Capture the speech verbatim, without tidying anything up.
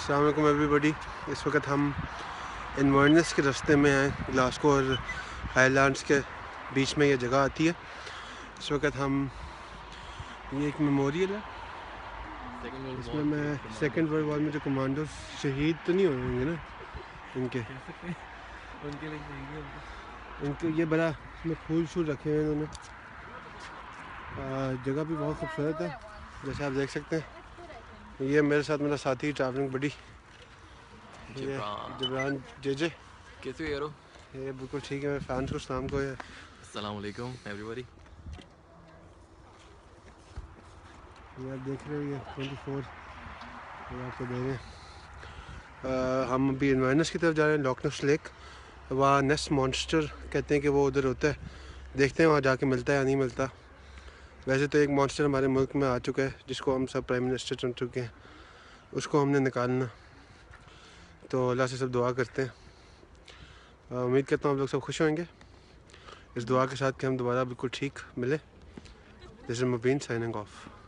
अस्सलाम वालेकुम एवरीबॉडी। इस वक्त हम इन्वर्नेस के रास्ते में हैं। ग्लासगो और हाईलैंड्स के बीच में ये जगह आती है। इस वक्त हम ये एक मेमोरियल है, इसमें मैं सेकेंड वर्ल्ड वॉर में जो कमांडो शहीद तो नहीं हुए होंगे ना इनके उनके लिए इनके ये बड़ा इसमें फूल शूल रखे हैं इन्होंने। जगह भी बहुत खूबसूरत है जैसे आप देख सकते हैं। ये मेरे साथ मेरा साथी ट्रैवलिंग बडी जबरान जे जे। कैसे हो यारो? ये बिल्कुल ठीक है। मेरे फैंस को सलाम को है। अस्सलाम वालेकुम एवरीबॉडी। ये आप देख रहे हो ये ट्वेंटी फोर ये आपको दे रहे हैं। हम अभी इन्वायरनेस की तरफ जा रहे हैं। लॉकनेस लेक, वहाँ नेस्ट मॉन्स्टर कहते हैं कि वो उधर होता है। देखते हैं वहाँ जाके मिलता है या नहीं मिलता। वैसे तो एक मॉन्स्टर हमारे मुल्क में आ चुका है जिसको हम सब प्राइम मिनिस्टर चुन चुके हैं, उसको हमने निकालना। तो अल्लाह से सब दुआ करते हैं। उम्मीद करता हूँ आप लोग सब खुश होंगे इस दुआ के साथ कि हम दोबारा बिल्कुल ठीक मिले। This is Mubeen signing of.